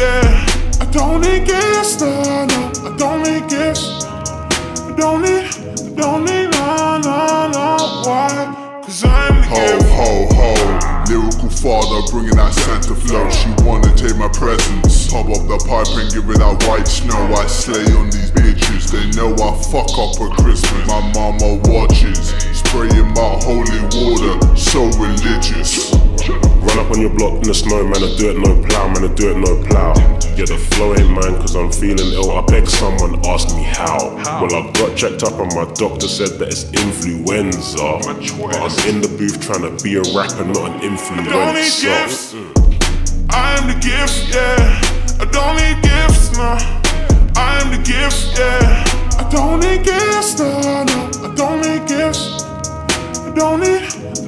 yeah. I don't need gifts, no, no. I don't need gifts. I don't need, no, why? Cause I'm the gift. Ho, ho, ho. Lyrical father bringing that Santa flow. She wanna take my presents. Pop up the pipe and give it that white snow. I slay on these bitches. They know I fuck up at Christmas. My mama watches. Spraying my holy water. So religious. Run up on your block in the snow, man, I do it no plow, man, I do it no plow. Yeah, the flow ain't mine cause I'm feeling ill. I beg someone, ask me how. Well, I got checked up and my doctor said that it's influenza. But I'm in the booth trying to be a rapper, not an influencer. I don't need gifts. I am the gift, yeah. I don't need gifts, no. I am the gift, yeah. I don't need gifts, no, no. I don't need gifts. I don't need,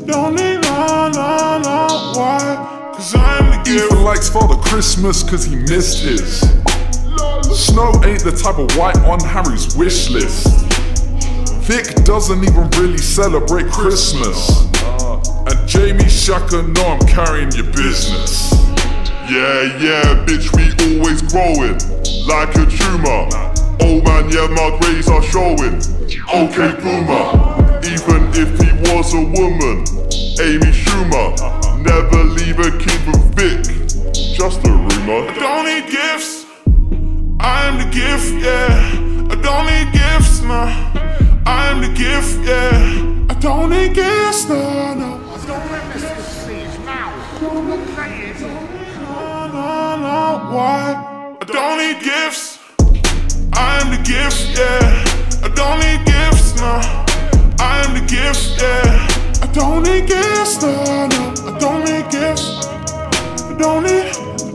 no, why? Cause I'm the gift. Ethan likes Father Christmas cause he missed his. Snow ain't the type of white on Harry's wish list. Vic doesn't even really celebrate Christmas. And Jamie Shaka know I'm carrying your business. Yeah, bitch, we always growing like a tumor. Oh man, yeah, my grades are showing. Okay, boomer. Even if he was a woman, Amy Schumer. Never leave a kid with Vic, just a rumor. I don't need gifts. I am the gift, yeah. I don't need gifts, no. I am the gift, yeah. I don't need gifts, no. Don't let this please now. Play it. No, why? I don't need gifts. I am the gift, yeah. I don't need gifts, no. I am the gift, yeah. I don't need gifts, no. I don't need gifts. I don't need,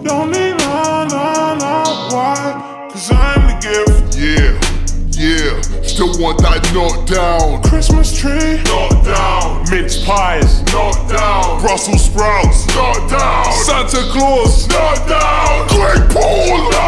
no, why? Cause I'm the gift. Yeah, still want that knocked down. Christmas tree, Knocked down. Mince pies, Knocked down. Brussels sprouts. Knocked down. Santa Claus, Knocked down. Greg Paul.